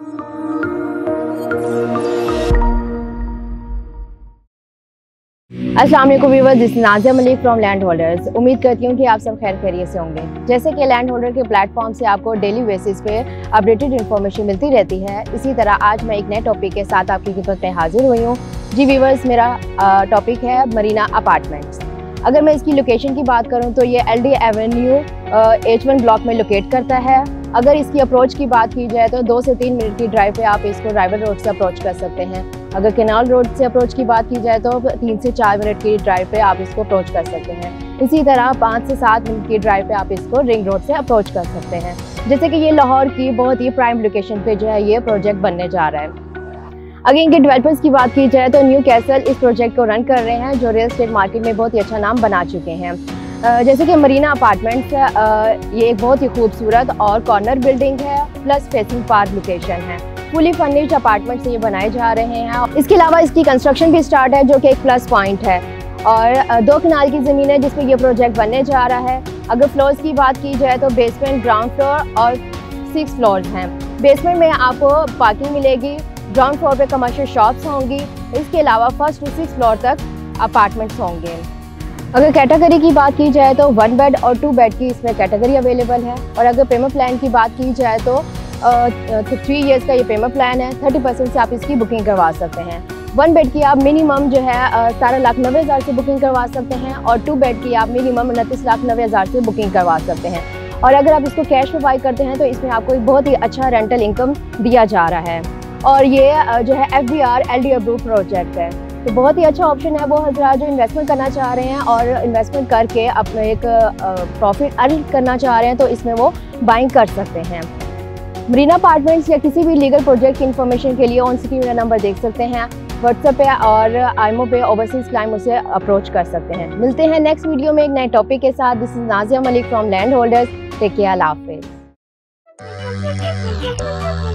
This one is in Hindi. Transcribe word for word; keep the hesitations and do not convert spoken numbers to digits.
अस्सलाम वालेकुम viewers, this is Nazia Malik from land holders. उम्मीद करती हूँ कि आप सब खैर खैरियत से होंगे। जैसे कि लैंड होल्डर के प्लेटफॉर्म से आपको डेली बेसिस पे अपडेटेड इन्फॉर्मेशन मिलती रहती है, इसी तरह आज मैं एक नए टॉपिक के साथ आपकी खिदमत में हाजिर हुई हूँ। जी व्यूअर्स, मेरा टॉपिक है मरीना अपार्टमेंट्स। अगर मैं इसकी लोकेशन की बात करूँ तो ये L D avenue H one block में लोकेट करता है। अगर इसकी अप्रोच की बात की जाए तो दो से तीन मिनट की ड्राइव पे आप इसको राइवल रोड से अप्रोच कर सकते हैं। अगर कैनाल रोड से अप्रोच की बात की जाए तो तीन से चार मिनट की ड्राइव पे आप इसको अप्रोच कर सकते हैं। इसी तरह पाँच से सात मिनट की ड्राइव पे आप इसको रिंग रोड से अप्रोच कर सकते हैं। जैसे कि ये लाहौर की बहुत ही प्राइम लोकेशन पे जो है ये प्रोजेक्ट बनने जा रहा है। अगर इनके डेवलपर्स की बात की जाए तो न्यू कैसल इस प्रोजेक्ट को रन कर रहे हैं, जो रियल एस्टेट मार्केट में बहुत ही अच्छा नाम बना चुके हैं। जैसे कि मरीना अपार्टमेंट्स ये एक बहुत ही खूबसूरत और कॉर्नर बिल्डिंग है, प्लस फेसिंग पार्क लोकेशन है। फुली फर्निश्ड अपार्टमेंट्स ये बनाए जा रहे हैं। इसके अलावा इसकी कंस्ट्रक्शन भी स्टार्ट है, जो कि एक प्लस पॉइंट है। और दो कनाल की ज़मीन है जिसपे ये प्रोजेक्ट बनने जा रहा है। अगर फ्लोर्स की बात की जाए तो बेसमेंट, ग्राउंड फ्लोर और सिक्स फ्लोर्स हैं। बेसमेंट में आपको पार्किंग मिलेगी, ग्राउंड फ्लोर पे कमर्शियल शॉप्स होंगी। इसके अलावा फर्स्ट टू सिक्स फ्लोर तक अपार्टमेंट्स होंगे। अगर कैटेगरी की बात की जाए तो वन बेड और टू बेड की इसमें कैटेगरी अवेलेबल है। और अगर पेमेंट प्लान की बात की जाए तो थ्री इयर्स का ये पेमेंट प्लान है। थर्टी परसेंट से आप इसकी बुकिंग करवा सकते हैं। वन बेड की आप मिनिमम जो है सतारह लाख नब्बे हज़ार से बुकिंग करवा सकते हैं और टू बेड की आप मिनिमम उनतीस लाख नब्बे हज़ार से बुकिंग करवा सकते हैं। और अगर आप इसको कैश में बाई करते हैं तो इसमें आपको एक बहुत ही अच्छा रेंटल इनकम दिया जा रहा है। और ये जो है F B R L D approve project है, तो बहुत ही अच्छा ऑप्शन है वो हज़रात जो इन्वेस्टमेंट करना चाह रहे हैं और इन्वेस्टमेंट करके अपना एक प्रॉफिट अर्न करना चाह रहे हैं, तो इसमें वो बाइंग कर सकते हैं। मरीना अपार्टमेंट्स या किसी भी लीगल प्रोजेक्ट की इन्फॉर्मेशन के लिए ऑन स्क्रीन मेरा नंबर देख सकते हैं, व्हाट्सएप पे और आईमो पे ओवरसीज क्लाइंट मुझसे अप्रोच कर सकते हैं। मिलते हैं नेक्स्ट वीडियो में एक नए टॉपिक के साथ। This is Nazia Malik from land holders. Take care, अल्लाह हाफिज़।